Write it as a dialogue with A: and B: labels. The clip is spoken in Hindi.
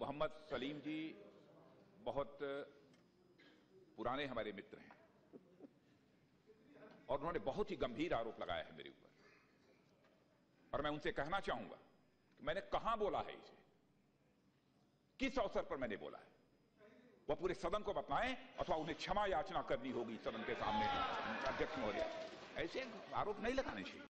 A: मोहम्मद सलीम जी बहुत पुराने हमारे मित्र हैं और उन्होंने बहुत ही गंभीर आरोप लगाया है मेरे ऊपर, और मैं उनसे कहना चाहूंगा कि मैंने कहां बोला है इसे, किस अवसर पर मैंने बोला है, वह पूरे सदन को बताएं अथवा उन्हें क्षमा याचना करनी होगी सदन के सामने। अध्यक्ष महोदय, ऐसे आरोप नहीं लगाने चाहिए।